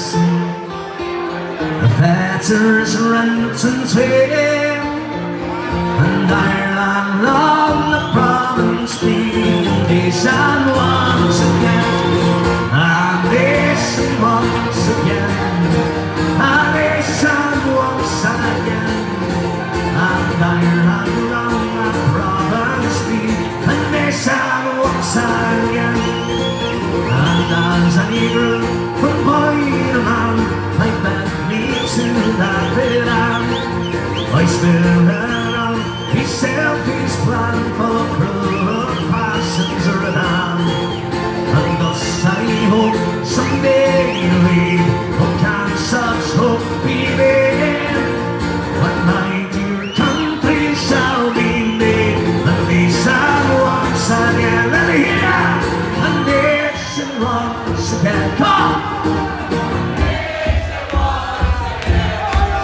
the fetters rent and tear, and Ireland long the province be, nation once again, and nation once again, and nation once again, and Ireland long the province be, and nation once again. And as an eagle from boy to man, I bent me to that bit hand. I spirit on his selfish plan for cruel passions redan. And thus I hope someday we can such hope be made, when my dear country shall be made, and nation once again. Let me hear that! Once again, come on! Nation once again.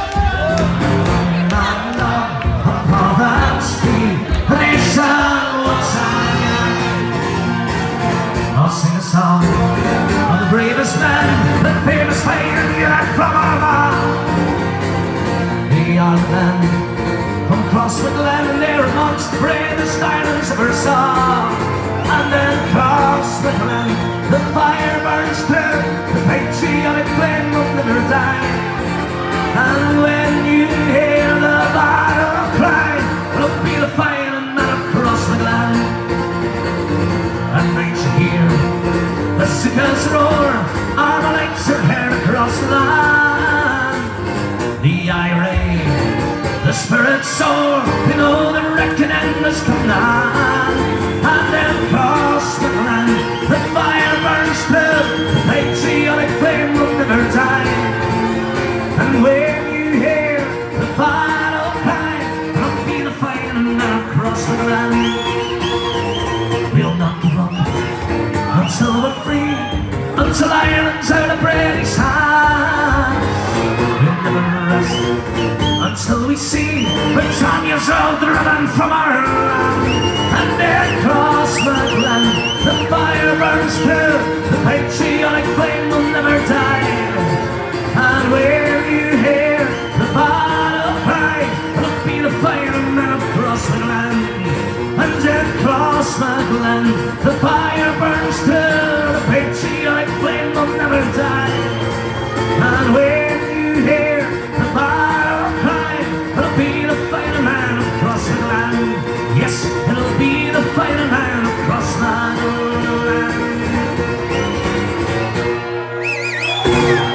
And a province be, nation once again. I'll sing a song of the bravest man, the famous fighter yet from our land. The young men from Crosswood Land, and they're amongst the bravest islands ever saw. And then Crosswood Land, the fire burns through, the patriotic flame will never die. And when you hear the battle cry, it'll be the fighting men across the land. And might you hear the cicadas roar, armor-lights are heard across the land. The irate, the spirit soar, you know the reckoning has come on. And then Crosswood Land, the fire burns through, the patriotic flame will never die. And when you hear the battle cry, it'll be the fighting men across the land. We'll not give up until we're free, until Ireland's out of British hands. We'll never rest until we see Britannia's road driven from our land. And there Crosswood Land, the fire burns through, the patriotic flame will never die. And where you hear the battle cry, it'll be the fighting men of Crosswood Land. And in Crosswood Land, the fire burns through, the patriotic flame will never die. And when you hear the battle cry, it'll be the fighting man of Crosswood Land. Yes, it'll be the fighting man across the land.